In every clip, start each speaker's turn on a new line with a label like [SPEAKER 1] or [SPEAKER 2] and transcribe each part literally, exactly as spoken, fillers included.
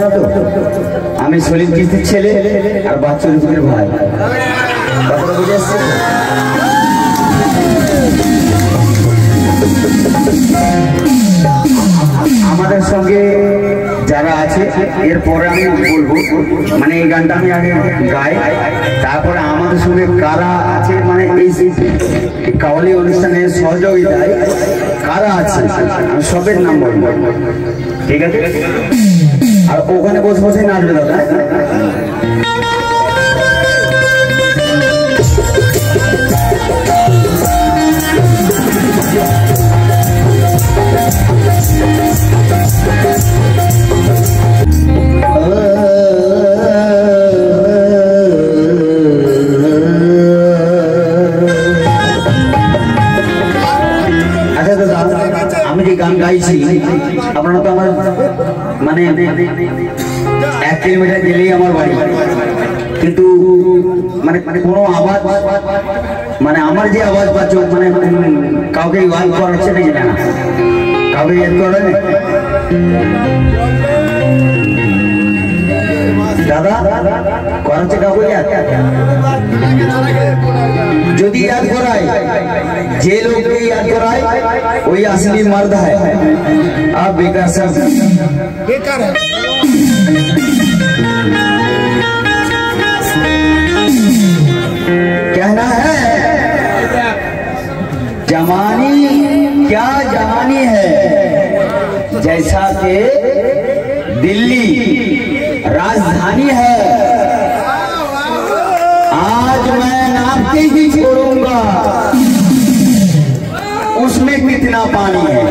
[SPEAKER 1] জানো তো? আমি সলিম কিস্তির ছেলে আর বাচ্চুর ভাই। কথাটা বুঝে আসছে? আমাদের সঙ্গে যারা আছে এরপরে আমি বলবো, মানে এই গানটা আমি আগে গাই, তারপরে আমাদের সঙ্গে কারা আছে, মানে এই কাওয়ালি অনুষ্ঠানের সহযোগিতায় কারা আছে আমি সবের নাম বলবো, ঠিক আছে? আর ওখানে বসে বসে নাচবে দাদা। আমি যে গান গাইছি আপনারা তো আমার মানে এক কিলোমিটার গেলেই আমার বাড়ি, কিন্তু মানে মানে কোনো আওয়াজ, মানে আমার যে আওয়াজ পাচ্ছ মানে কাউকে ওয়াজ করাচ্ছে নাকি না, কাউকে ইয়াদ করে দাদা করাচ্ছে কাউকে ইয়াদ? যদি याद कराए जे लोग के याद कराए वही असली मर्द है। आप बेकार सब बेकार है। कहना है जवानी क्या जवानी है, जैसा कि दिल्ली राजधानी है। आज मैं नापते ही छोड़ूंगा उसमें कितना पानी है।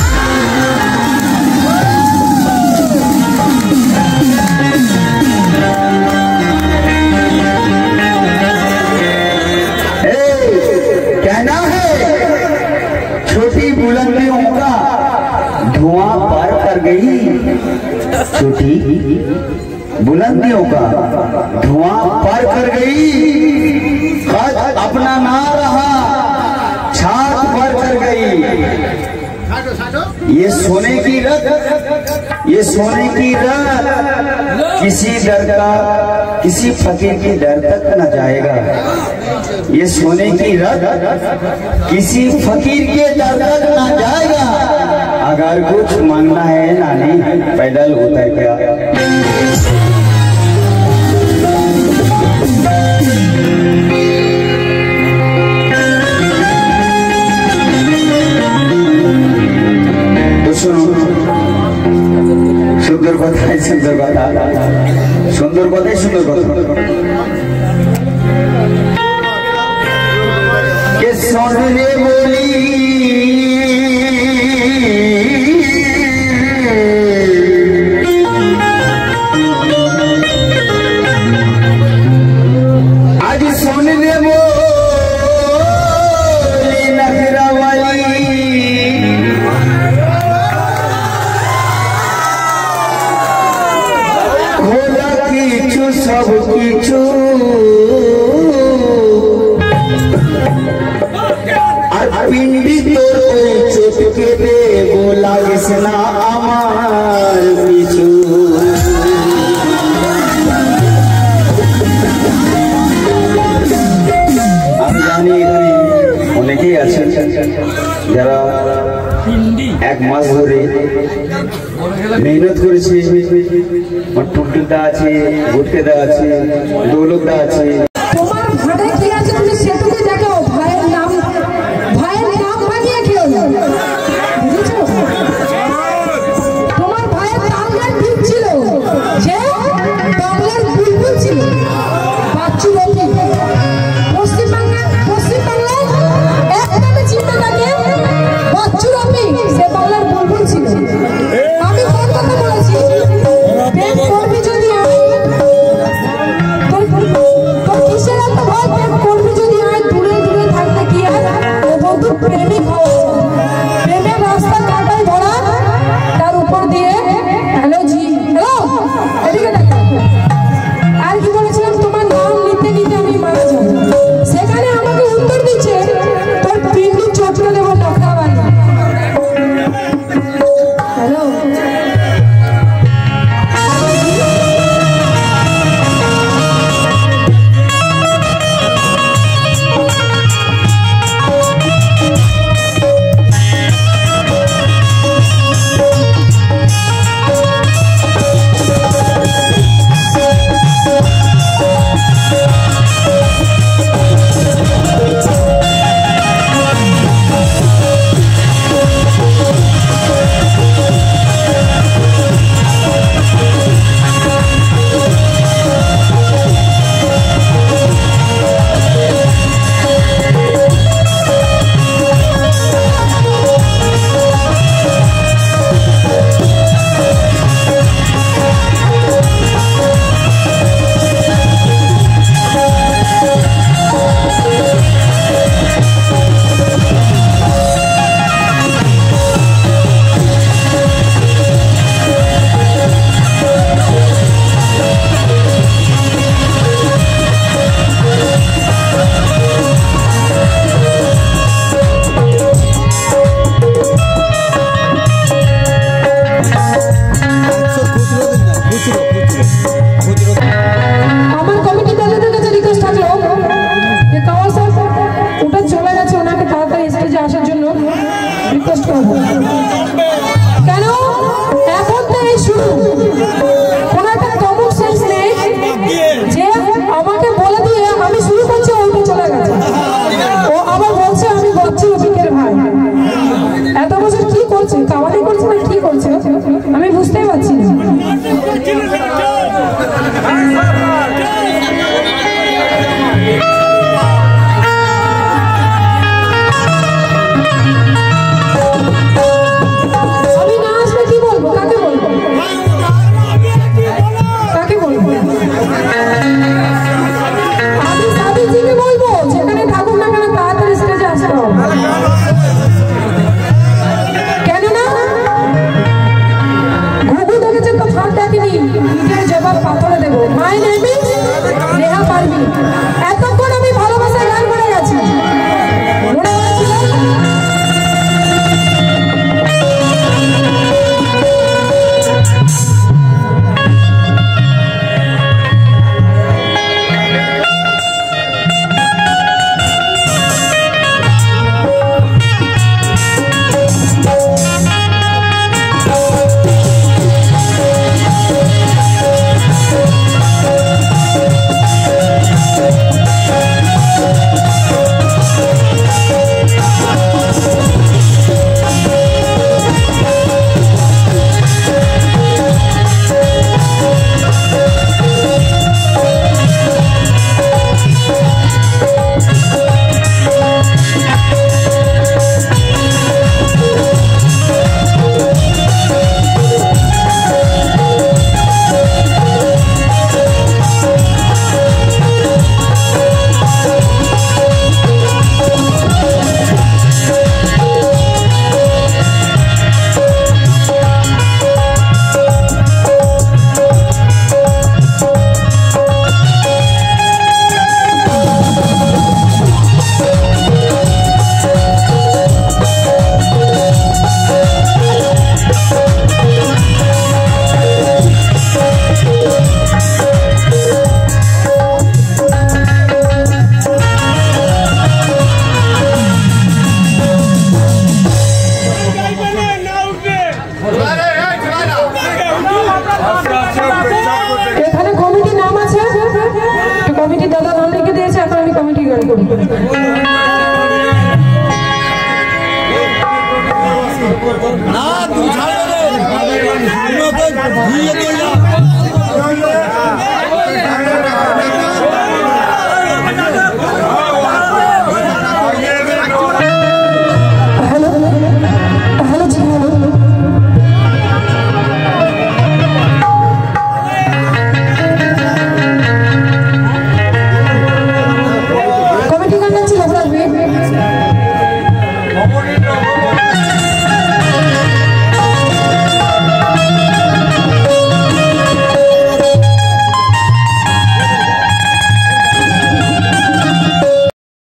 [SPEAKER 1] कहना है छोटी बुलंदियों का धुआं पार कर गई, छोटी बुलंदियों का धुआं पार कर गई, खत अपना ना रहा छात पर कर गई। ये सोने की रत, ये सोने की रत किसी दर का, किसी फकीर की दर तक न जाएगा। ये सोने की रत किसी फकीर के दर तक न जाएगा। अगर कुछ मांगना है नानी पैदल उतर गया। সুন্দর কথাই সুন্দর কথা, সুন্দর কথাই সুন্দর কথা। কে শোনে বলি আজ শোনে বলি নখরাওয়ালি খোলা কিছু সব কিছু আর পিন্ডি তোর ওই চোখকে দে লাগিস না আমার কিছু। আমি জানি এখানে অনেকেই আছেন যারা এক মাস ধরে মেহনত করেছে, টুকটুকটা আছে, গুটকেদা আছে, দৌলতদা আছে।
[SPEAKER 2] তোমার ভাড়া কি আছে তুমি সেটুকু দেখো, ভাইয়ের নাম ভাইয়ের নাম ভাঙিয়ে খেও না, বুঝেছো? তোমার ভাইয়ের তাল গান ঠিক ছিল, যে বাংলার বুলবুল ছিল, বাচ্চু রবি। পশ্চিমবাংলা পশ্চিমবাংলায় এক নামে চিন্তা থাকে বাচ্চু রবি, সে বাংলার বুলবুল ছিল। আমি কোন কথা বলেছি? প্রেম করবি যদি তোর তোর কিসের এত ভয়? প্রেম
[SPEAKER 3] ना तू छाड़ दे